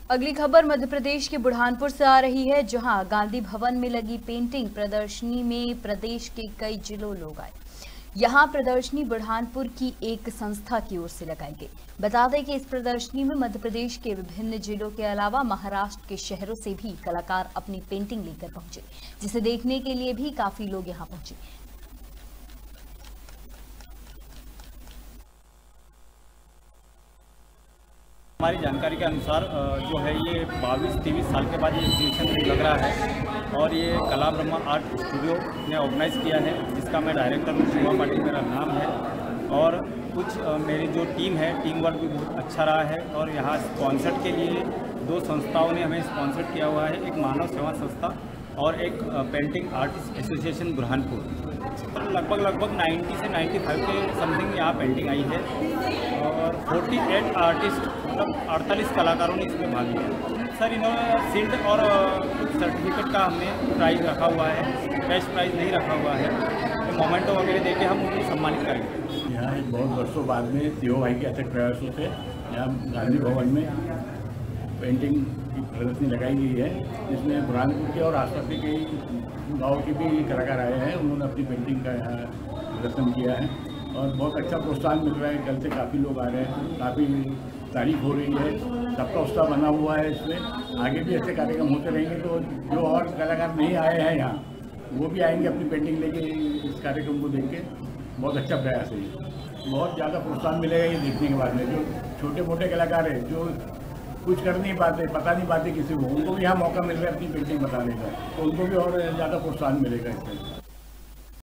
अगली खबर मध्य प्रदेश के बुरहानपुर से आ रही है, जहां गांधी भवन में लगी पेंटिंग प्रदर्शनी में प्रदेश के कई जिलों लोग आए। यहां प्रदर्शनी बुरहानपुर की एक संस्था की ओर से लगाई गई। बता दें कि इस प्रदर्शनी में मध्य प्रदेश के विभिन्न जिलों के अलावा महाराष्ट्र के शहरों से भी कलाकार अपनी पेंटिंग लेकर पहुंचे, जिसे देखने के लिए भी काफी लोग यहां पहुंचे। हमारी जानकारी के अनुसार जो है ये 22-23 साल के बाद ये एग्जीबिशन लग रहा है और ये कला ब्रह्मा आर्ट स्टूडियो ने ऑर्गेनाइज़ किया है, जिसका मैं डायरेक्टर हूँ। शिवा पाटिल मेरा नाम है और कुछ मेरी जो टीम है, टीम वर्क भी बहुत अच्छा रहा है। और यहाँ स्पॉन्सर्ड के लिए 2 संस्थाओं ने हमें स्पॉन्सर्ड किया हुआ है, एक मानव सेवा संस्था और एक पेंटिंग आर्टिस्ट एसोसिएशन बुरहानपुर। लगभग 90 से 95 के समथिंग यहाँ पेंटिंग आई है और 48 आर्टिस्ट मतलब 48 कलाकारों ने इसमें भाग लिया। सर इन्होंने शील्ड और कुछ सर्टिफिकेट का हमने प्राइज़ रखा हुआ है, कैश प्राइज़ नहीं रखा हुआ है, तो मोमेंटो वगैरह देके हम उनको सम्मानित करेंगे। यहाँ एक बहुत वर्षों बाद में देव भाई के अथक प्रयासों से यहाँ गांधी भवन में पेंटिंग की प्रदर्शनी लगाई गई है, जिसमें बुरहानपुर के और आसपास के कई गाँव के भी कलाकार आए हैं। उन्होंने अपनी पेंटिंग का यहाँ प्रदर्शन किया है और बहुत अच्छा प्रोत्साहन मिल रहा है। कल से काफ़ी लोग आ रहे हैं, काफ़ी तारीफ हो रही है, सबका उत्साह बना हुआ है। इसमें आगे भी ऐसे कार्यक्रम होते रहेंगे, तो जो और कलाकार नहीं आए हैं यहाँ वो भी आएंगे अपनी पेंटिंग लेके इस कार्यक्रम को देख के। बहुत अच्छा प्रयास है ये, बहुत ज़्यादा प्रोत्साहन मिलेगा ये देखने के बाद में। जो छोटे मोटे कलाकार हैं जो कुछ कर नहीं पाते, पता नहीं पाते किसी को, उनको भी यहाँ मौका मिल रहा है अपनी पेंटिंग बताने का, तो उनको भी और ज़्यादा प्रोत्साहन मिलेगा इससे।